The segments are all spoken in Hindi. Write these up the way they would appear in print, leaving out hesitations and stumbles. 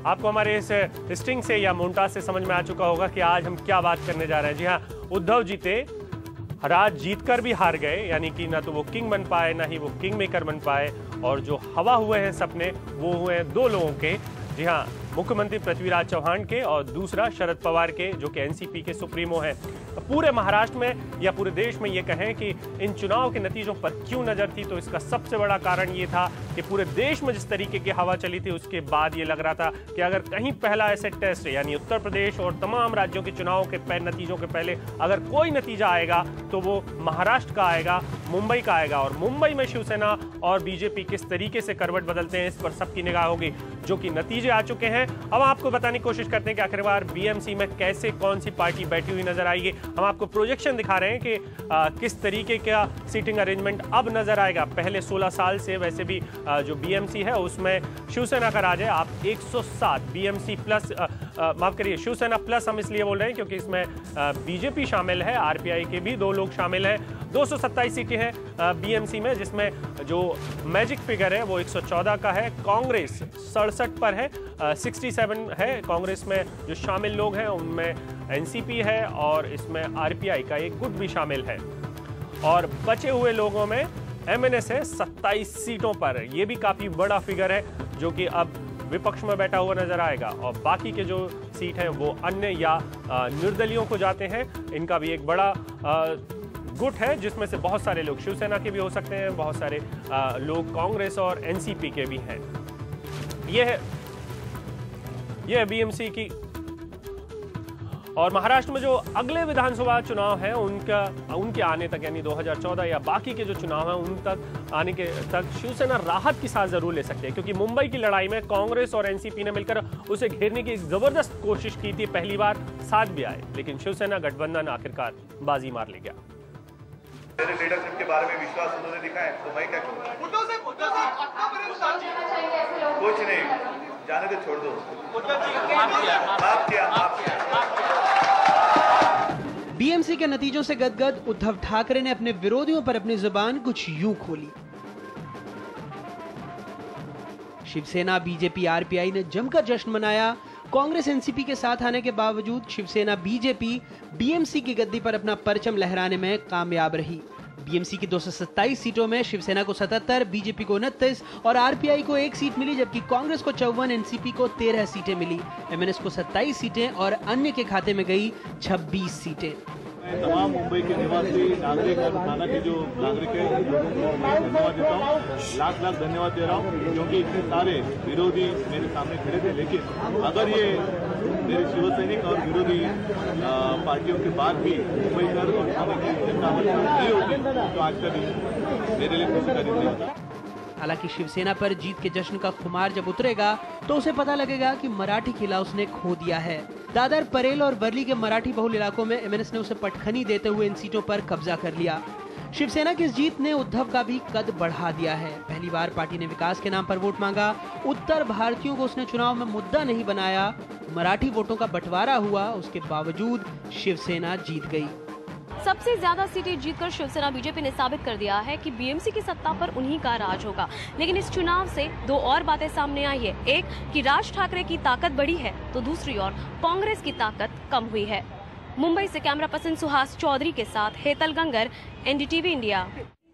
आपको हमारे इस स्टिंग से या मोन्टाज से समझ में आ चुका होगा कि आज हम क्या बात करने जा रहे हैं। जी हाँ, उद्धव जीते, राज जीतकर भी हार गए, यानी कि ना तो वो किंग बन पाए ना ही वो किंग मेकर बन पाए, और जो हवा हुए हैं सपने वो हुए हैं दो लोगों के। जी हाँ, मुख्यमंत्री पृथ्वीराज चौहान के और दूसरा शरद पवार के, जो कि एनसीपी के सुप्रीमो हैं। पूरे महाराष्ट्र में या पूरे देश में ये कहें कि इन चुनाव के नतीजों पर क्यों नजर थी, तो इसका सबसे बड़ा कारण ये था कि पूरे देश में जिस तरीके की हवा चली थी उसके बाद ये लग रहा था कि अगर कहीं पहला ऐसे टेस्ट यानी उत्तर प्रदेश और तमाम राज्यों के चुनाव के नतीजों के पहले अगर कोई नतीजा आएगा तो वो महाराष्ट्र का आएगा, मुंबई का आएगा। और मुंबई में शिवसेना और बीजेपी किस तरीके से करवट बदलते हैं इस पर सबकी निगाह होगी, जो कि नतीजे आ चुके हैं। अब आपको बताने की कोशिश करते हैं कि आखिरकार बीएमसी में कैसे कौन सी पार्टी बैठी हुई नजर आएगी। हम आपको प्रोजेक्शन दिखा रहे हैं कि किस तरीके का सीटिंग अरेंजमेंट अब नजर आएगा। पहले 16 साल से वैसे भी जो बीएमसी है उसमें शिवसेना का राज है। आप 107 बीएमसी प्लस, माफ करिए शिवसेना प्लस हम इसलिए बोल रहे हैं क्योंकि इसमें बीजेपी शामिल है, आरपीआई के भी 2 लोग शामिल हैं। 227 सीटें हैं बीएमसी में, जिसमें जो मैजिक फिगर है वो 114 का है। कांग्रेस 67 पर है, 67 है। कांग्रेस में जो शामिल लोग हैं उनमें एनसीपी है और इसमें आरपीआई का एक गुट भी शामिल है। और बचे हुए लोगों में एमएनएस है 27 सीटों पर। यह भी काफी बड़ा फिगर है जो कि अब विपक्ष में बैठा हुआ नजर आएगा। और बाकी के जो सीट हैं वो अन्य या निर्दलियों को जाते हैं। इनका भी एक बड़ा गुट है जिसमें से बहुत सारे लोग शिवसेना के भी हो सकते हैं, बहुत सारे लोग कांग्रेस और एनसीपी के भी हैं। यह है बीएमसी की। और महाराष्ट्र में जो अगले विधानसभा चुनाव है उनके आने तक, यानी 2014 या बाकी के जो चुनाव हैं उन तक आने के तक शिवसेना राहत की सांस जरूर ले सकती है, क्योंकि मुंबई की लड़ाई में कांग्रेस और एनसीपी ने मिलकर उसे घेरने की एक जबरदस्त कोशिश की थी। पहली बार साथ भी आए, लेकिन शिवसेना गठबंधन आखिरकार बाजी मार ले गया। मेरे लीडरशिप के बारे में विश्वास उन्होंने दिखाया, तो मैं क्या करूं? कुछ नहीं, जाने दो, छोड़ दो। माफ किया। बीएमसी के नतीजों से गदगद उद्धव ठाकरे ने अपने विरोधियों पर अपनी जुबान कुछ यूं खोली। शिवसेना, बीजेपी, आरपीआई ने जमकर जश्न मनाया। कांग्रेस एनसीपी के साथ आने के बावजूद शिवसेना बीजेपी बीएमसी की गद्दी पर अपना परचम लहराने में कामयाब रही। बीएमसी की 227 सीटों में शिवसेना को 77, बीजेपी को 29 और आरपीआई को 1 सीट मिली, जबकि कांग्रेस को 54, एनसीपी को 13 सीटें मिली। एमएनएस को 27 सीटें और अन्य के खाते में गई 26 सीटें। तमाम मुंबई के निवासी नागरिक और थाना के जो नागरिक है लोगों को मैं धन्यवाद देता हूँ, लाख लाख धन्यवाद दे रहा हूँ, क्योंकि इतने सारे विरोधी मेरे सामने खड़े थे। लेकिन अगर ये मेरे शिव सैनिक और विरोधी पार्टियों के बाद भी मुंबई कर और थाने की जनता नहीं होती तो आज का दिन मेरे लिए खुशी का दिन नहीं होता। हालांकि शिवसेना पर जीत के जश्न का खुमार जब उतरेगा तो उसे पता लगेगा कि मराठी किला उसने खो दिया है। दादर, परेल और वर्ली के मराठी बहुल इलाकों में एमएनएस ने उसे पटखनी देते हुए इन सीटों पर कब्जा कर लिया। शिवसेना की इस जीत ने उद्धव का भी कद बढ़ा दिया है। पहली बार पार्टी ने विकास के नाम पर वोट मांगा। उत्तर भारतीयों को उसने चुनाव में मुद्दा नहीं बनाया। मराठी वोटों का बंटवारा हुआ, उसके बावजूद शिवसेना जीत गई। सबसे ज्यादा सीटें जीतकर शिवसेना बीजेपी ने साबित कर दिया है कि बीएमसी की सत्ता पर उन्हीं का राज होगा। लेकिन इस चुनाव से 2 और बातें सामने आई है। एक कि राज ठाकरे की ताकत बढ़ी है, तो दूसरी ओर कांग्रेस की ताकत कम हुई है। मुंबई से कैमरा पर्सन सुहास चौधरी के साथ हेतल गंगर, एनडीटीवी इंडिया।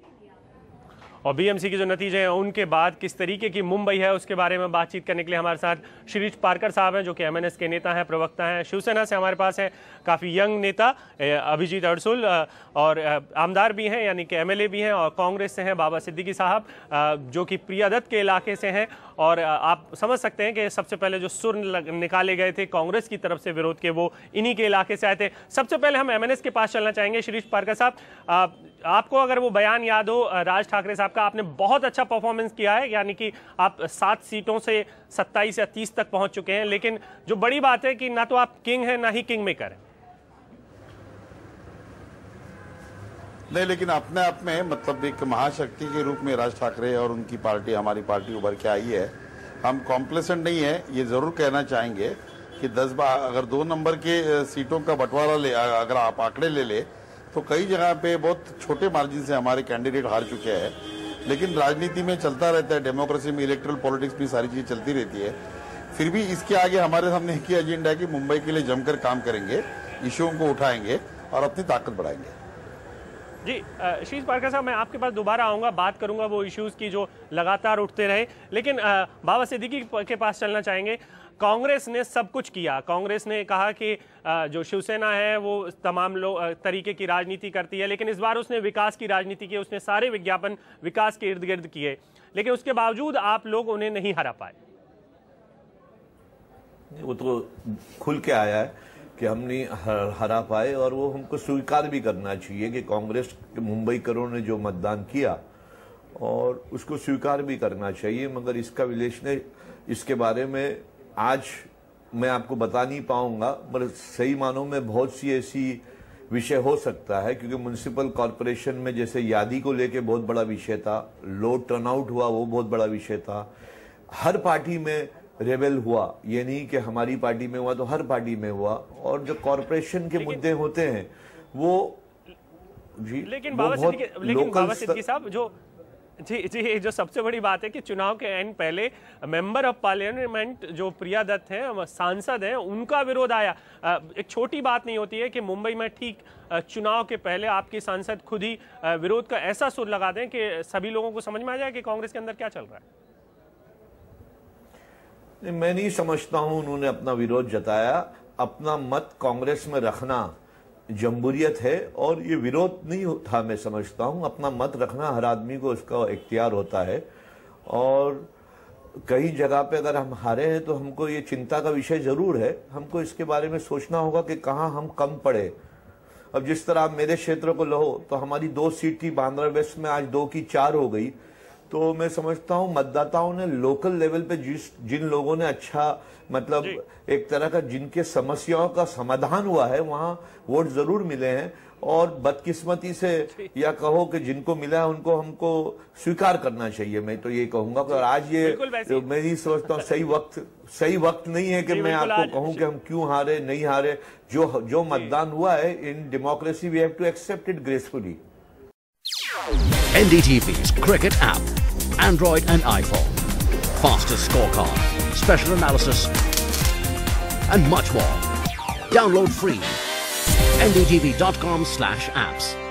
और बीएमसी के जो नतीजे हैं उनके बाद किस तरीके की मुंबई है उसके बारे में बातचीत करने के लिए हमारे साथ शिरीष पारकर साहब हैं, जो कि एमएनएस के नेता हैं, प्रवक्ता हैं। शिवसेना से हमारे पास है काफ़ी यंग नेता अभिजीत अड़सुल, और आमदार भी हैं यानी कि एमएलए भी हैं, और कांग्रेस से हैं बाबा सिद्दीकी साहब, जो कि प्रियादत्त के इलाके से हैं। और आप समझ सकते हैं कि सबसे पहले जो सुर निकाले गए थे कांग्रेस की तरफ से विरोध के, वो इन्हीं के इलाके से आए थे। सबसे पहले हम एमएनएस के पास चलना चाहेंगे। शिरीष पारकर साहब, आपको अगर वो बयान याद हो राज ठाकरे साहब का, आपने बहुत अच्छा परफॉर्मेंस किया है, यानी कि आप 7 सीटों से 27 या 30 तक पहुंच चुके हैं। लेकिन जो बड़ी बात है कि ना तो आप किंग हैं ना ही किंग मेकर हैं। नहीं, लेकिन अपने आप में मतलब एक महाशक्ति के रूप में राज ठाकरे और उनकी पार्टी, हमारी पार्टी उभर के आई है। हम कॉम्प्लेसेंट नहीं है, ये जरूर कहना चाहेंगे कि 10 बार अगर 2 नंबर के सीटों का बंटवारा ले, अगर आप आंकड़े ले तो कई जगह पे बहुत छोटे मार्जिन से हमारे कैंडिडेट हार चुके हैं। लेकिन राजनीति में चलता रहता है, डेमोक्रेसी में, इलेक्ट्रल पॉलिटिक्स में सारी चीज चलती रहती है। फिर भी इसके आगे हमारे सामने एक ही एजेंडा है कि मुंबई के लिए जमकर काम करेंगे, इश्यूओं को उठाएंगे और अपनी ताकत बढ़ाएंगे। जी शीश पारकर साहब, मैं आपके पास दोबारा आऊंगा, बात करूंगा वो इश्यूज की जो लगातार उठते रहे, लेकिन बाबा सिद्दीकी के पास चलना चाहेंगे। कांग्रेस ने सब कुछ किया, कांग्रेस ने कहा कि जो शिवसेना है वो तमाम तरीके की राजनीति करती है, लेकिन इस बार उसने विकास की राजनीति की, उसने सारे विज्ञापन विकास के इर्द गिर्द किए, लेकिन उसके बावजूद आप लोग उन्हें नहीं हरा पाए। वो तो खुल के आया है कि हम नहीं हरा पाए, और वो हमको स्वीकार भी करना चाहिए कि कांग्रेस के मुंबईकरों ने जो मतदान किया और उसको स्वीकार भी करना चाहिए। मगर इसका विश्लेषण इसके बारे में आज मैं आपको बता नहीं पाऊंगा, मगर सही मानों में बहुत सी ऐसी विषय हो सकता है, क्योंकि म्युनिसिपल कॉरपोरेशन में जैसे यादी को लेके बहुत बड़ा विषय था, लो टर्नआउट हुआ वो बहुत बड़ा विषय था, हर पार्टी में रेबेल हुआ, ये नहीं कि हमारी पार्टी में हुआ तो हर पार्टी में हुआ, और जो कॉरपोरेशन के मुद्दे होते हैं वो जी, लेकिन बाबा सिद्दीकी साहब जी जो सबसे बड़ी बात है कि चुनाव के एंड पहले मेंबर ऑफ पार्लियामेंट जो प्रिया दत्त हैं, सांसद हैं, उनका विरोध आया। एक छोटी बात नहीं होती है कि मुंबई में ठीक चुनाव के पहले आपके सांसद खुद ही विरोध का ऐसा सुर लगा दें कि सभी लोगों को समझ में आ जाए कि कांग्रेस के अंदर क्या चल रहा है। मैं नहीं समझता हूं उन्होंने अपना विरोध जताया। अपना मत कांग्रेस में रखना जमहूरियत है और ये विरोध नहीं था। मैं समझता हूं अपना मत रखना हर आदमी को उसका इख्तियार होता है, और कई जगह पे अगर हम हारे हैं तो हमको ये चिंता का विषय जरूर है। हमको इसके बारे में सोचना होगा कि कहां हम कम पड़े। अब जिस तरह आप मेरे क्षेत्र को लो तो हमारी 2 सीट थी बांद्रा वेस्ट में, आज 2 की 4 हो गई। तो मैं समझता हूं मतदाताओं ने लोकल लेवल पे जिन लोगों ने अच्छा मतलब एक तरह का जिनके समस्याओं का समाधान हुआ है वहां वोट जरूर मिले हैं, और बदकिस्मती से या कहो कि जिनको मिला है उनको हमको स्वीकार करना चाहिए। मैं तो ये कहूंगा कि आज ये मैं नहीं समझता हूँ सही वक्त नहीं है कि मैं आपको कहूं कि हम क्यों हारे नहीं हारे। जो मतदान हुआ है in democracy we have to accept it gracefully. NDTV's cricket app, Android and iPhone, fastest scorecard, special analysis and much more. Download free. ndtv.com/apps.